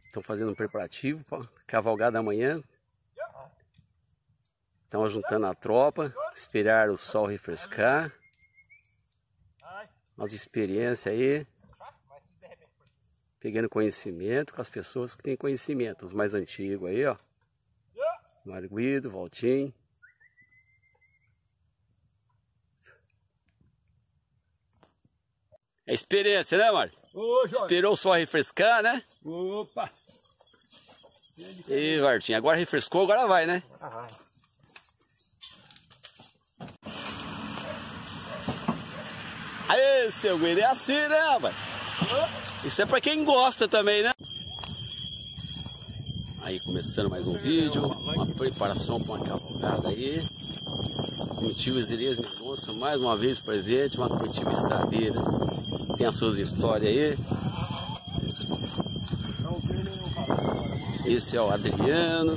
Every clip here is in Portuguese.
Estão fazendo um preparativo para cavalgada amanhã. Estão juntando a tropa, esperar o sol refrescar. Nossa experiência aí. Pegando conhecimento com as pessoas que têm conhecimento. Os mais antigos aí, ó. Mário Guido, Valtinho. É experiência, né, Mário? Esperou o sol refrescar, né? Opa! E Valtinho, agora refrescou, agora vai, né? Aê, seu Guido, é assim, né, rapaz? Isso é pra quem gosta também, né? Aí, começando mais um vídeo, uma preparação para uma cavalgada aí. Comitiva Elias Mendonça, mais uma vez presente, uma comitiva estradeira. Tem as suas histórias aí. Esse é o Adriano.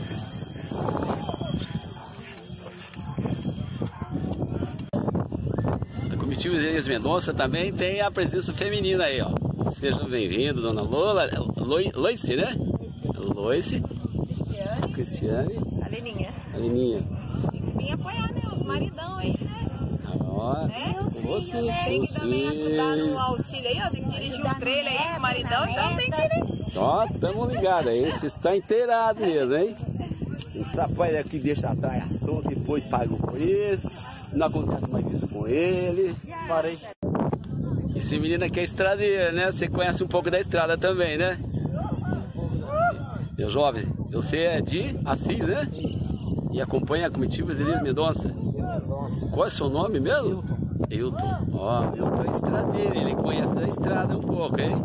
A comitiva Elias Mendonça também tem a presença feminina aí, ó. Sejam bem-vindos, dona Lola. Loice, né? Loice. Cristiane. A Leninha. Vim apoiar, né? Os maridão aí, né? Ó, com você. Tem que também ajudar no auxílio aí, ó. Tem que dirigir um trailer aí com o maridão, então tem que, né? Ó, tamo ligados aí. Você está inteirado mesmo, hein? O rapaz aqui deixa a traia solta, depois paga o preço. Não acontece mais isso com ele. Parei. Esse menino aqui é estradeiro, né? Você conhece um pouco da estrada também, né? Meu jovem, você é de Assis, né? E acompanha a comitiva Elias Mendonça. Qual é o seu nome mesmo? Hilton. Ó, Hilton é estradeiro, ele conhece da estrada um pouco, hein?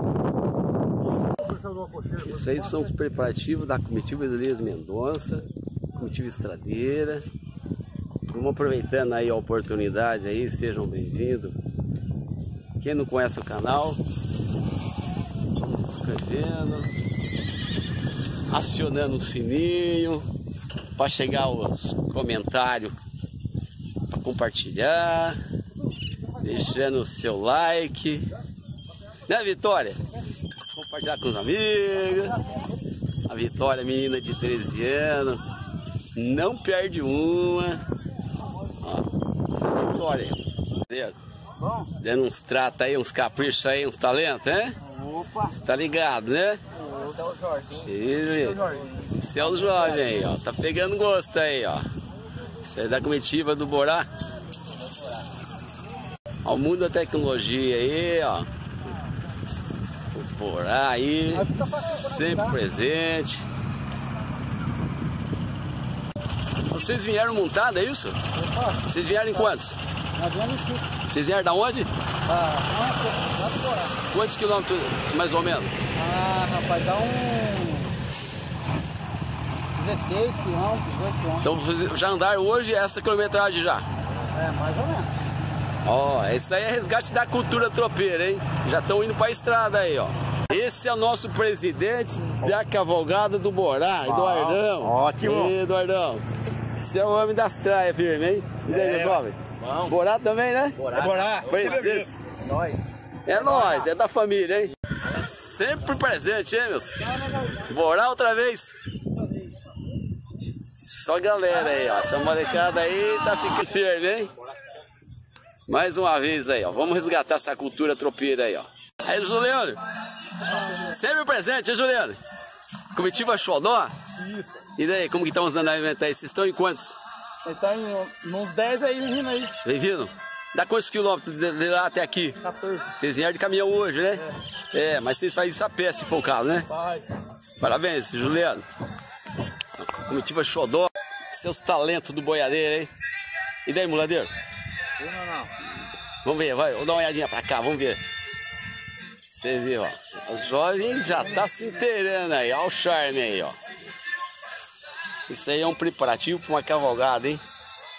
Isso aí são os preparativos da comitiva Elias Mendonça, comitiva estradeira. Vamos aproveitando aí a oportunidade aí, sejam bem-vindos. Quem não conhece o canal, vamos se inscrevendo, acionando o sininho para chegar os comentários, para compartilhar, deixando o seu like, né, Vitória? Compartilhar com os amigos. A Vitória, menina de 13 anos, não perde uma. Ó, essa é a Vitória. Dando uns tratos aí, uns caprichos aí, uns talentos, né? Opa! Tá ligado, né? Esse é o Jorginho. Esse é o jovem aí, ó. Tá pegando gosto aí, ó. Isso é da comitiva do Borá. Ó, o mundo da tecnologia aí, ó. O Borá aí, sempre presente. Vocês vieram montada, é isso? Vocês vieram em quantos? Vocês vieram da onde? Quantos quilômetros, mais ou menos? Rapaz, dá uns 16 quilômetros, 18 quilômetros. Então já andaram hoje essa quilometragem já? É, mais ou menos. Ó, isso aí é resgate da cultura tropeira, hein? Já estão indo pra estrada aí, ó. Esse é o nosso presidente da cavalgada do Borá, Eduardão. Ótimo. Eduardão. Esse é o homem das traias firme, hein? E daí, meus jovens? Borá também, né? Borá. Presidente. Nós. É nós, é da família, hein? Sempre presente, hein, meus? Borá outra vez. Só galera aí, ó. Essa molecada aí tá ficando firme, hein? Mais uma vez aí, ó. Vamos resgatar essa cultura tropeira aí, ó. Aí, Juliano. Sempre presente, hein, Juliano? Comitiva Xodó? Isso. E daí, como que estão os andamentos aí? Vocês estão em quantos? Ele tá em uns 10 aí, menino aí. Vem vindo? Dá quantos quilômetros de lá até aqui? 14. Vocês vieram de caminhão hoje, né? É, mas vocês fazem isso a pé, se for o caso, né? Vai. Parabéns, Juliano. Comitiva Xodó. Seus talentos do boiadeiro, hein? E daí, muladeiro? Não. Vamos ver, vai. Vou dar uma olhadinha pra cá, vamos ver. Você viu, ó. O jovem já tá se inteirando aí. Olha o charme aí, ó. Isso aí é um preparativo para uma cavalgada, hein?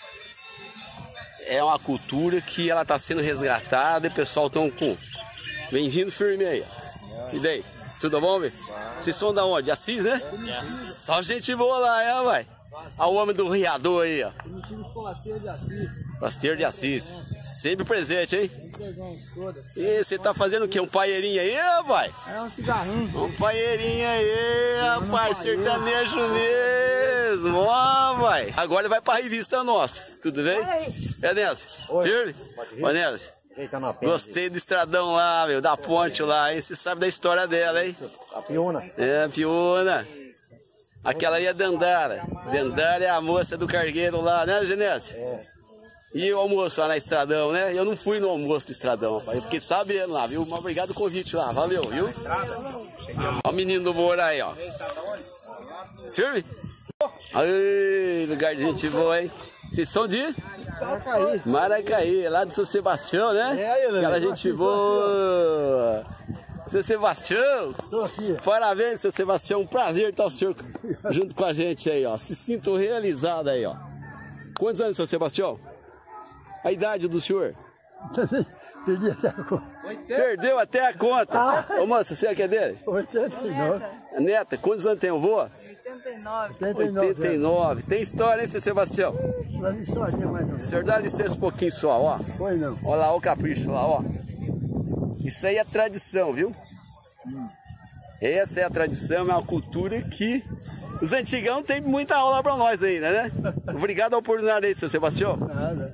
É uma cultura que ela tá sendo resgatada e o pessoal tão com... Bem-vindo firme aí, ó. E daí? Tudo bom, velho? Vocês são da onde? Assis, né? Só gente boa lá, é, vai? Olha o homem do riador aí, ó. Primitivos Forasteiro de Assis. Forasteiro de Assis. Sempre presente, hein? Presente, todas. E você tá fazendo o quê? Um paeirinho aí, rapaz? É um cigarrinho. Um paeirinho aí, rapaz. Sertanejo mesmo. Ó, vai. Agora ele vai pra revista nossa. Tudo bem? É, Nelson? Firme? Ô, Nelson. Gostei do estradão lá, meu. Da ponte lá, hein? Você sabe da história dela, hein? A Piona. É, a Piona. Aquela aí é Dandara. Dandara é a moça do cargueiro lá, né, Genésio? É. E o almoço lá na Estradão, né? Eu não fui no almoço do Estradão, rapaz. Eu fiquei sabendo lá, viu? Mas obrigado pelo convite lá, valeu, viu? Ó o menino do Moura aí, ó. Firme? Aí, lugar de gente boa, hein? Vocês são de? Maracaí. Maracaí, lá de São Sebastião, né? É, aquela gente boa. Seu Sebastião, parabéns, seu Sebastião, um prazer estar o senhor junto com a gente aí, ó. Se sinto realizado aí, ó. Quantos anos, seu Sebastião? A idade do senhor? Perdi até a conta. Perdeu até a conta. Ô moça, você é que é dele? 89. Neta, quantos anos tem o vô? 89. 89. Tem história, hein, seu Sebastião? Mas história mais não. O senhor dá licença um pouquinho só, ó. Foi não. Olha lá o capricho lá, ó. Isso aí é tradição, viu? Essa é a tradição, é uma cultura que os antigão tem muita aula pra nós ainda, né? Obrigado a oportunidade aí, seu Sebastião. Nada.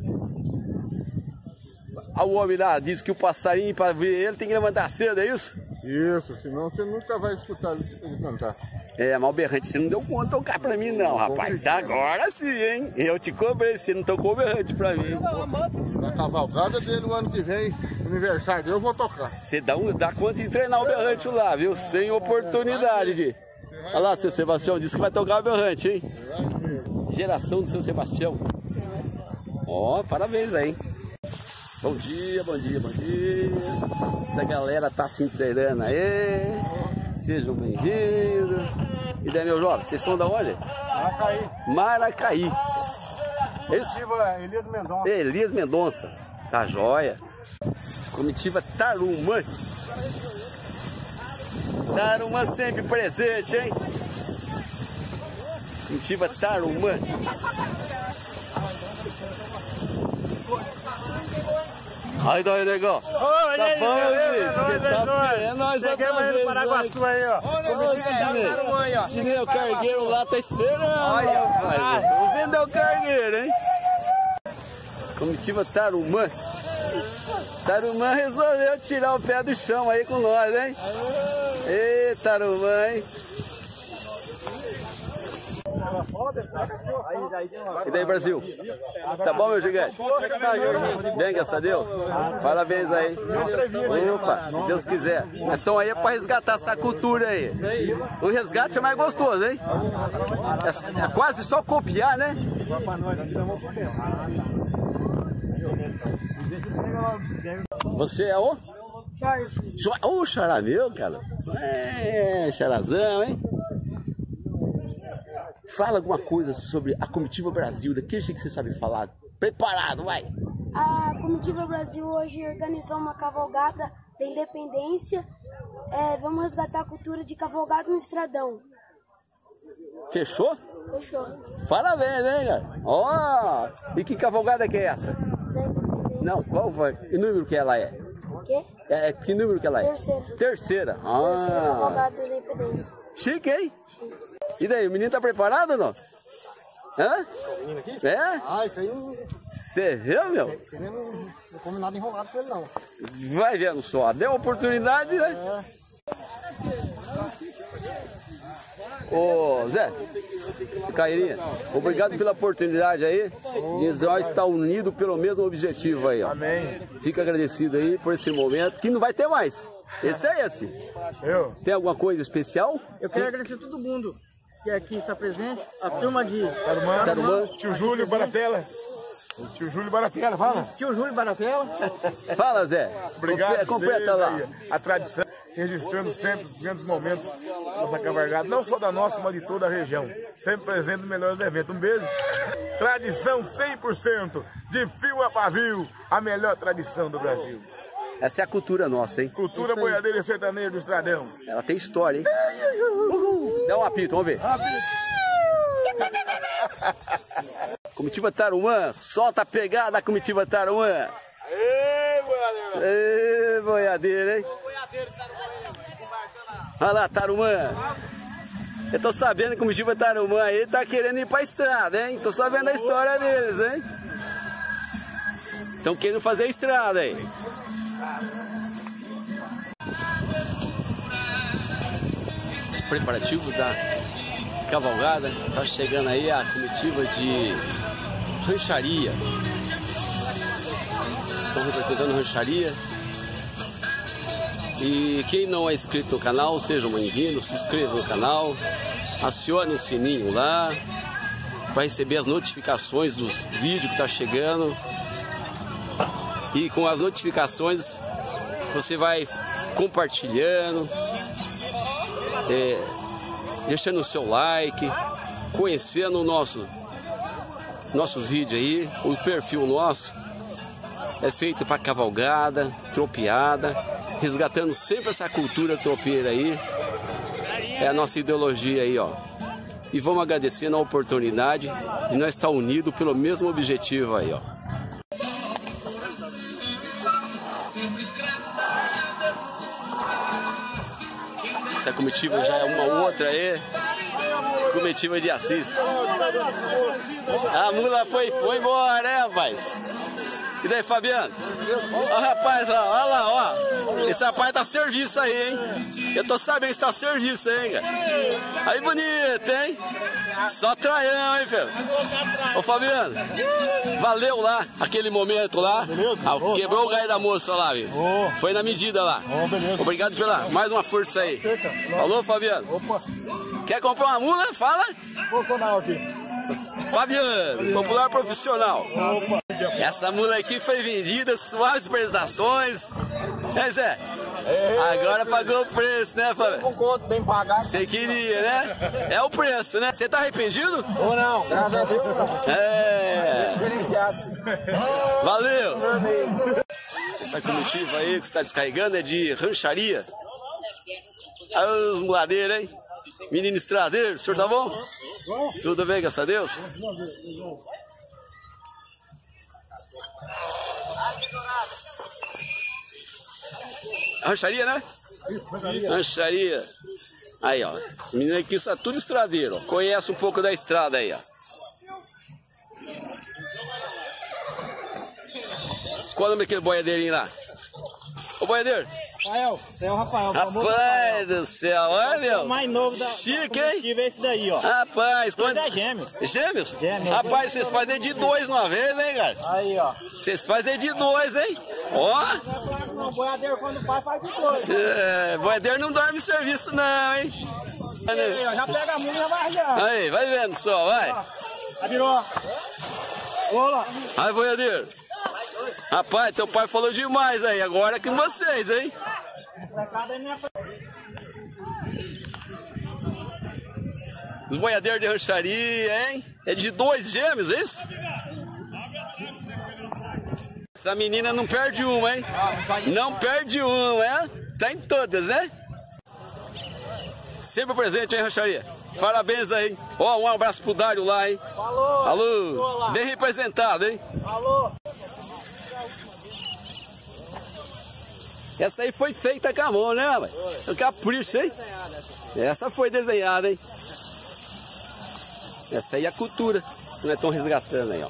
O homem lá diz que o passarinho, para ver ele, tem que levantar cedo, é isso? Isso, senão você nunca vai escutar ele cantar. É, mas o berrante, você não deu conta de tocar pra mim não, rapaz. Agora sim, hein? Eu te cobrei, você não tocou o berrante pra mim. Na cavalgada dele o ano que vem, aniversário dele, eu vou tocar. Você dá conta de treinar o berrante lá, viu? Sem oportunidade de... Olha lá, seu Sebastião, disse que vai tocar o berrante, hein? Geração do seu Sebastião. Ó, parabéns aí, hein? Bom dia, bom dia, bom dia. Essa galera tá se inteirando aí. Sejam bem-vindos. E daí, meu jovem, vocês são da onde? Maracaí. Maracaí. Isso? Elias Mendonça. Elias Mendonça. Tá jóia. Comitiva Tarumã. Tarumã sempre presente, hein? Comitiva Tarumã. Aí daí, negão. Tá bom, você tá vendo nós outra vez, Paraguaçu aí, ó. Sinei o cargueiro lá, tá esperando. Vamos vender o cargueiro, hein? Comitiva Tarumã. Tarumã resolveu tirar o pé do chão aí com nós, hein? Ê, Tarumã, hein? E daí, Brasil? Tá bom, meu gigante? Bem, graças a Deus. Parabéns aí. Opa, se Deus quiser. Então aí é pra resgatar essa cultura aí. O resgate é mais gostoso, hein? É quase só copiar, né? Você é o? O Charameu, cara. É, Charazão, hein? Fala alguma coisa sobre a Comitiva Brasil, daquele jeito que você sabe falar. Preparado, vai! A Comitiva Brasil hoje organizou uma cavalgada da independência. Vamos resgatar a cultura de cavalgada no Estradão. Fechou? Fechou. Parabéns, hein, cara? Ó! E que cavalgada que é essa? Da independência. Não, qual vai? Que número que ela é? Quê? Que número que ela é? Terceira. Terceira. Terceira cavalgada da independência. Chique, hein? E daí, o menino tá preparado ou não? Hã? O menino aqui? É? Ah, isso aí não... Você viu, meu? Isso aí não come nada enrolado com ele, não. Vai vendo só. Deu uma oportunidade, né? Ô, Zé, Cairinha, obrigado pela oportunidade aí. De nós estar unidos pelo mesmo objetivo aí, ó. Amém. Fica agradecido aí por esse momento, que não vai ter mais. Esse é esse. Tem alguma coisa especial? Eu quero agradecer a todo mundo que aqui está presente. A turma de Tarumã. Tio Júlio Baratella. Tio Júlio Baratella, fala. Tio Júlio Baratella. Fala, Zé. Obrigado. Completa lá. Aí, a tradição, registrando sempre os grandes momentos da nossa cavalgada, não só da nossa, mas de toda a região. Sempre presente nos melhores eventos. Um beijo. Tradição 100%, de fio a pavio, a melhor tradição do Brasil. Essa é a cultura nossa, hein? Cultura boiadeira e sertaneja do Estradão. Ela tem história, hein? Dá um apito, vamos ver. Comitiva Tarumã, solta a pegada da comitiva Tarumã. Ê, boiadeiro! Ê, boiadeiro, hein? Olha lá, Tarumã. Eu tô sabendo que o comitiva Tarumã aí tá querendo ir pra estrada, hein? Tô sabendo a história deles, hein? Estão querendo fazer a estrada aí. Os preparativos da cavalgada. Tá chegando aí a comitiva de rancharia. Estão representando rancharia. E quem não é inscrito no canal, seja bem-vindo, se inscreva no canal, acione o sininho lá para receber as notificações dos vídeos que tá chegando. E com as notificações você vai compartilhando, deixando o seu like, conhecendo o nosso vídeo aí. O perfil nosso é feito para cavalgada, tropeada, resgatando sempre essa cultura tropeira aí. É a nossa ideologia aí, ó. E vamos agradecendo a oportunidade e nós estamos unidos pelo mesmo objetivo aí, ó. Essa comitiva já é uma outra aí. Comitiva de Assis. A mula foi embora, né, rapaz? E daí, Fabiano? Ó, rapaz, olha lá, ó. Esse rapaz tá a serviço aí, hein? Eu tô sabendo que tá a serviço, hein, cara? Aí, bonito, hein? Só traião, hein, filho? Ô, Fabiano, valeu lá, aquele momento lá. Quebrou o gai da moça lá, viu? Foi na medida lá. Obrigado pela mais uma força aí. Falou, Fabiano? Quer comprar uma mula? Fala. Bolsonaro aqui. Fabiano, popular profissional. Essa mula aqui foi vendida, suaves apresentações. É, Zé? Agora pagou o preço, né, Fabiano? Um conto bem pagado. Você queria, né? É o preço, né? Você tá arrependido? Ou não? Graças a Deus. É. Diferenciado. Valeu. Essa comitiva aí que você tá descarregando é de rancharia. Aí os muladeiros, hein? Menino estradeiro, o senhor tá bom? Tudo bem, graças a Deus? Rancharia, né? Rancharia. Aí, ó. Esse menino aqui é tudo estradeiro, ó. Conhece um pouco da estrada aí, ó. Qual o nome daquele boiadeirinho lá? Ô, boiadeiro. Rafael, você é o Rafael. Rapaz do céu, olha, meu. O mais novo da Chique, hein? é esse daí, ó. Rapaz, quando... é gêmeos. Gêmeos? Gêmeos. Rapaz, vocês fazem de dois uma vez, hein, cara? Aí, ó. Vocês fazem de dois, hein? Ó. Não, boiadeiro quando o pai faz de dois. É, boiadeiro não dorme em serviço, não, hein? Aí, ó, já pega a mula e já vai arranjando. Aí, vai vendo só, vai. Aí, virou. Olá. Aí, boiadeiro. Rapaz, teu pai falou demais aí, agora é com vocês, hein? Os boiadeiros de rancharia, hein? É de dois gêmeos, é isso? Essa menina não perde uma, hein? Não perde uma, é? Tá em todas, né? Sempre presente, hein, rancharia? Parabéns aí. Ó, um abraço pro Dário lá, hein? Falou. Alô. Bem representado, hein? Alô. Essa aí foi feita com a mão, né, velho? O capricho, hein? Essa foi desenhada, hein? Essa aí é a cultura que nós estamos resgatando aí, ó.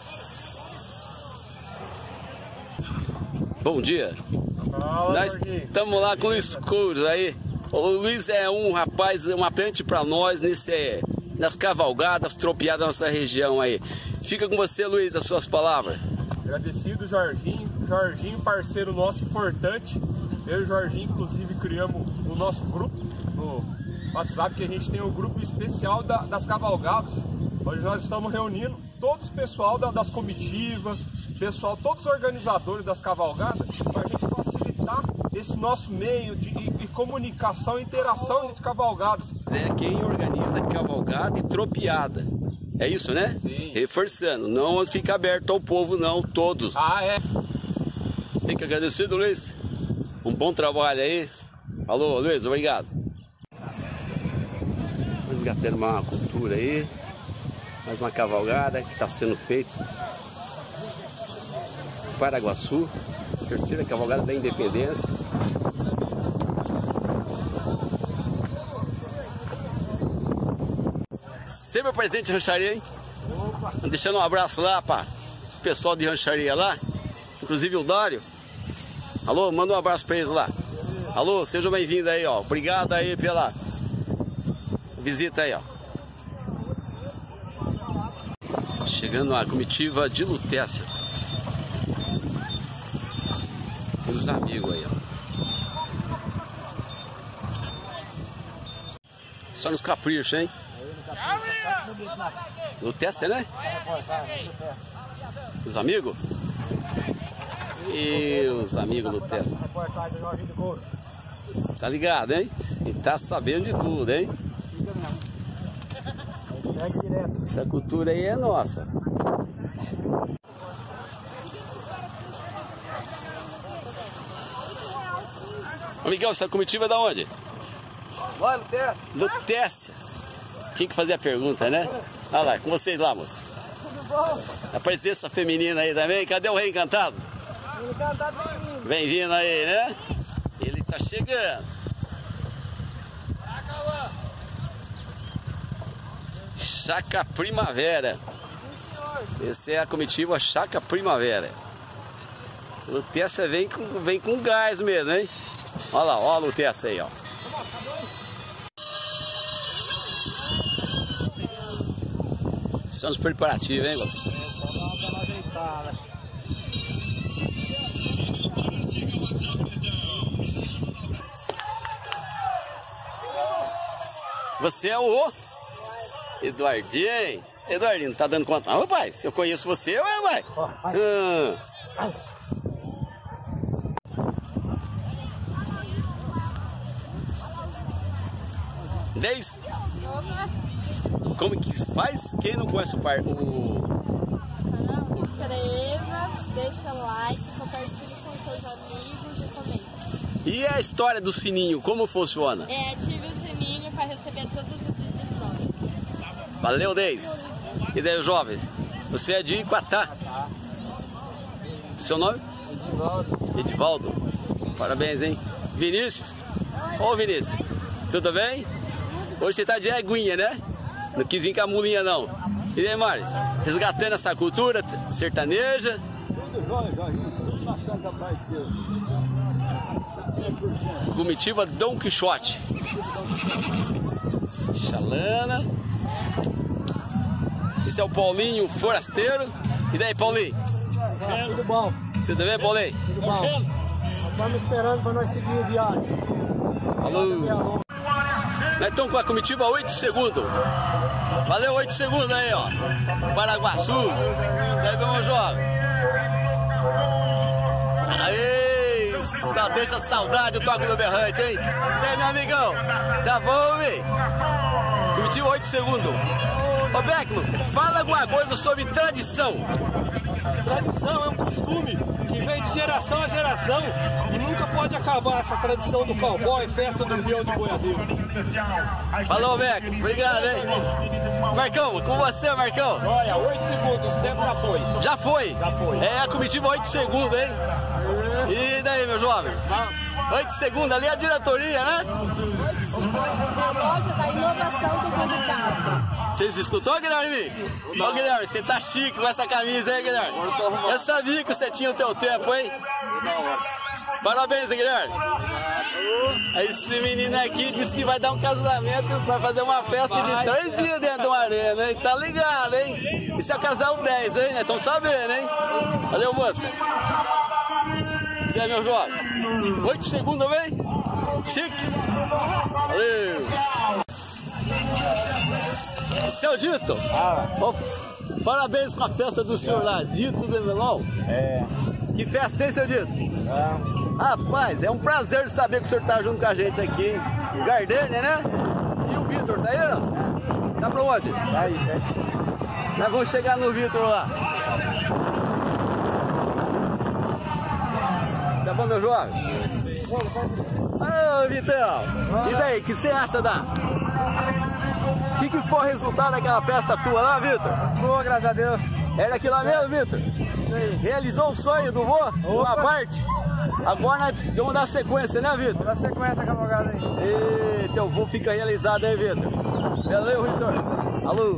Bom dia. Nós estamos lá com o Luiz Couros aí. O Luiz é um rapaz, uma frente para nós nas cavalgadas, tropeadas da nossa região aí. Fica com você, Luiz, as suas palavras. Agradecido, Jorginho. Jorginho, parceiro nosso importante. Eu e o Jorginho, inclusive, criamos o nosso grupo no WhatsApp, que a gente tem o grupo especial das cavalgadas, onde nós estamos reunindo todos o pessoal das comitivas, pessoal, todos os organizadores das cavalgadas, para a gente facilitar esse nosso meio de comunicação e interação entre cavalgadas. É quem organiza cavalgada e tropeada. É isso, né? Sim. Reforçando, não fica aberto ao povo, não, todos. Ah, é? Fica agradecido, Luiz. Um bom trabalho aí. Falou, Luiz, obrigado. Resgatando uma cultura aí. Mais uma cavalgada que está sendo feita em Paraguaçu, terceira cavalgada da Independência. Sempre presente em Rancharia, hein? Deixando um abraço lá para o pessoal de Rancharia lá, inclusive o Dário. Alô, manda um abraço para eles lá. Alô, sejam bem-vindos aí, ó. Obrigado aí pela visita aí, ó. Chegando a comitiva de Lutécia. Os amigos aí, ó. Só nos caprichos, hein? Lutécia, né? Os amigos? E os amigos Lutécia. Tá ligado, hein? E tá sabendo de tudo, hein? Essa cultura aí é nossa. Ô Miguel, essa comitiva é da onde? Vai, Lutécia. Lutécia. Tinha que fazer a pergunta, né? Olha lá, com vocês lá, moço. Tudo bom? A presença feminina aí também. Cadê o Rei Encantado? Rei Encantado bem-vindo. Bem-vindo aí, né? Ele tá chegando. Chácara Primavera. Essa é a comitiva Chácara Primavera. Lutécia vem com gás mesmo, hein? Olha lá, ó a Lutécia aí, ó. São os preparativos, hein, Gol? Você é o Eduardinho. Eduardinho, não tá dando conta não, rapaz? Se eu conheço você, vai. Como que se faz? Quem não conhece o inscreva, deixa like, compartilhe com seus amigos e comente. E a história do sininho, como funciona? Ative o sininho para receber todos os vídeos novos. Valeu, Deis. E daí, jovens? Você é de Iguatá. Seu nome? Edivaldo. Parabéns, hein? Vinícius? Ô, Vinícius. Tudo bem? Hoje você tá de aguinha, né? Não quis vir com a mulinha, não. E daí, Mário? Resgatando essa cultura sertaneja. Comitiva Dom Quixote. Xalana. Esse é o Paulinho Forasteiro. E daí, Paulinho? Tudo bom? Tudo bem, Paulinho? Tudo bom. Estamos esperando para nós seguir a viagem. Alô. Nós estamos com a comitiva 8 segundos. Valeu, 8 segundos aí, ó. Paraguaçu. Daí, meu jovem. Aí, só deixa saudade do toque do berrante, hein? E aí, meu amigão? Tá bom, hein? Comitiva 8 segundos. Ô, Beckman, fala alguma coisa sobre tradição. Tradição é um costume que vem de geração a geração e nunca pode acabar essa tradição do cowboy, festa do peão de boiadeiro. Falou, Beck. Obrigado, hein? Marcão, com você, Marcão. Olha, 8 segundos, o tempo já foi. Já foi? Já foi. É a comitiva 8 segundos, hein? E daí, meu jovem? 8 segundos, ali é a diretoria, né? 8 segundos, a loja da inovação do candidato. Vocês escutou, Guilherme? Ô, Guilherme, você tá chique com essa camisa, hein, Guilherme? Eu sabia que você tinha o teu tempo, hein? Parabéns, Guilherme. Esse menino aqui disse que vai dar um casamento, vai fazer uma festa de 3 dias dentro de uma arena, hein? Tá ligado, hein? Isso é o casal 10, hein? Estão sabendo, hein? Valeu, moça. E aí, meu jovem? 8 segundos, vem? Chique. Valeu. Seu Dito, parabéns com a festa do senhor lá, Dito de Melão. Que festa tem, seu Dito? Rapaz, é um prazer saber que o senhor tá junto com a gente aqui. Gardênia, né? E o Vitor, tá aí? Tá pra onde? Tá aí, Nós vamos chegar no Vitor lá. Tá bom, meu jovem? Ô, Vitão, e daí, o que você acha da... O que foi o resultado daquela festa tua lá, Vitor? Boa, graças a Deus. Era daqui lá mesmo, Vitor? Realizou o sonho do vô? Uma parte? Agora nós vamos dar sequência, né, Vitor? Dá sequência a cavalgada aí. E teu vô fica realizado aí, Vitor. Valeu, Vitor. Alô.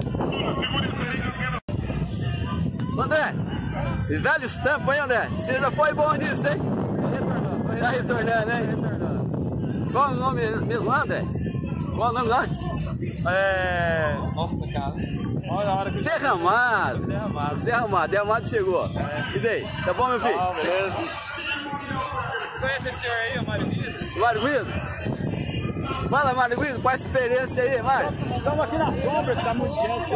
André, velhos tempos, hein, André? Você já foi bom nisso, hein? Tá retornando, hein? Qual é o nome mesmo lá, André? Qual é o nome lá? Nossa, cara. Olha a hora que Derramado. Derramado chegou. E daí? Tá bom, meu filho? beleza. Conhece esse senhor aí, o Mário Guido? Mário Guido? Fala, Mário Guido, qual a experiência aí, Mário? Estamos aqui na sombra, que tá muito quente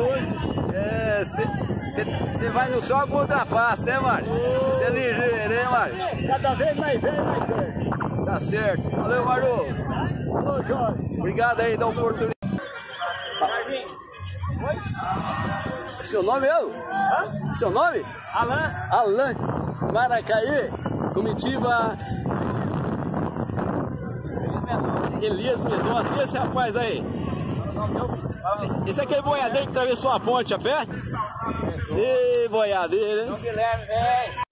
hoje. Você vai no sol com ultrapassa, hein, Mário? Você é ligeiro, hein, Mário? Cada vez mais velho, mais velho. Tá certo. Valeu, Mário. Alô, Jorge. Obrigado aí da oportunidade. Seu nome é eu? Seu nome? Alain. Alain. Maracaí. Comitiva. Elias Mendonça. E esse rapaz aí? Esse aqui é boiadeiro que atravessou a ponte a pé? Ih, boiadeiro, hein? Guilherme, velho.